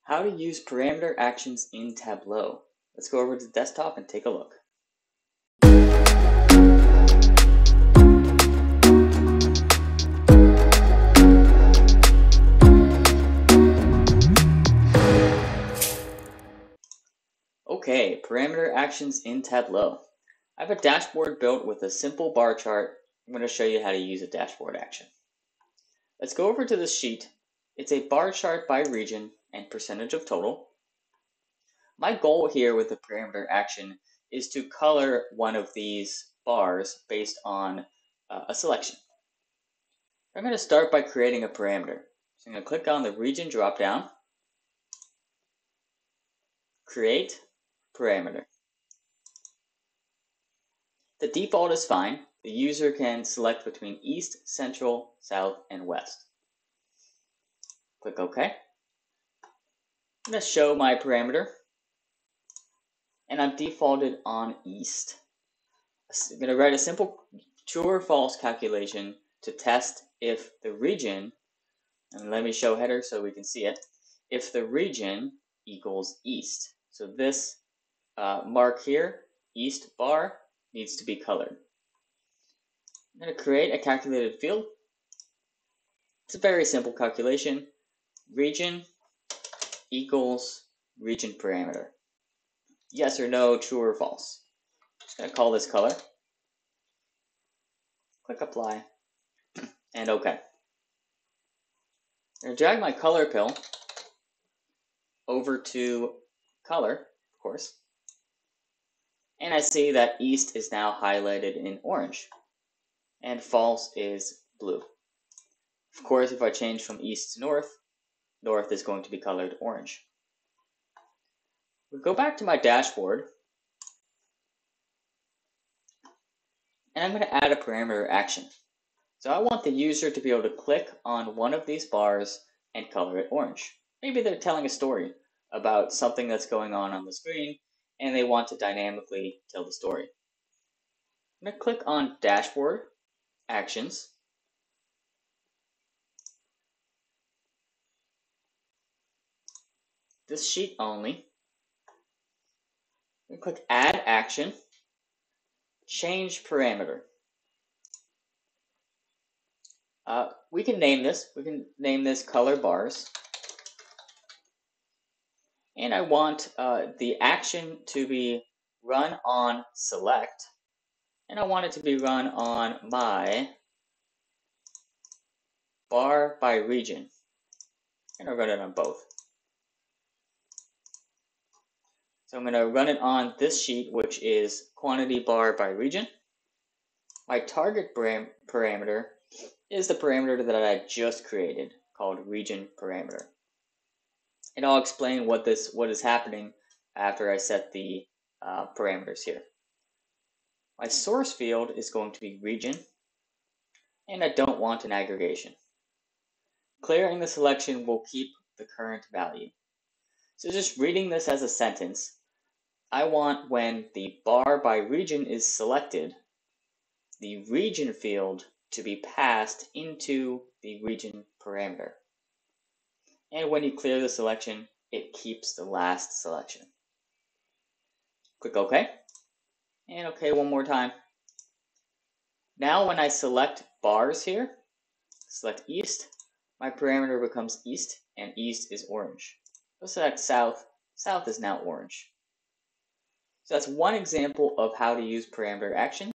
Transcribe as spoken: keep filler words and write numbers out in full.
How to use parameter actions in Tableau. Let's go over to the desktop and take a look. Okay, parameter actions in Tableau. I have a dashboard built with a simple bar chart. I'm going to show you how to use a dashboard action. Let's go over to this sheet. It's a bar chart by region and percentage of total. My goal here with the parameter action is to color one of these bars based on uh, a selection. I'm going to start by creating a parameter. So I'm going to click on the region dropdown, create parameter. The default is fine. The user can select between east, central, south, and west. Click OK. I'm going to show my parameter, and I'm defaulted on east. I'm going to write a simple true or false calculation to test if the region, and let me show header so we can see it, if the region equals east. So this uh, mark here, east bar, needs to be colored. I'm going to create a calculated field. It's a very simple calculation. Region equals region parameter. Yes or no, true or false. I'm just going to call this color. Click apply and OK. I'm going to drag my color pill over to color, of course. And I see that east is now highlighted in orange and false is blue. Of course, if I change from east to north, north is going to be colored orange. We'll go back to my dashboard, and I'm going to add a parameter action. So I want the user to be able to click on one of these bars and color it orange. Maybe they're telling a story about something that's going on on the screen, and they want to dynamically tell the story. I'm going to click on Dashboard, Actions. This sheet only. I'm going to click Add Action, Change Parameter. Uh, we can name this. We can name this Color Bars. And I want uh, the action to be run on Select. And I want it to be run on my bar by region. And I'll run it on both. So I'm going to run it on this sheet, which is quantity bar by region. My target param parameter is the parameter that I just created, called region parameter. And I'll explain what this what is happening after I set the uh, parameters here. My source field is going to be region, and I don't want an aggregation. Clearing the selection will keep the current value. So just reading this as a sentence, I want when the bar by region is selected, the region field to be passed into the region parameter. And when you clear the selection, it keeps the last selection. Click OK. And OK one more time. Now when I select bars here, select east, my parameter becomes east, and east is orange. Go select south, south is now orange. So that's one example of how to use parameter action.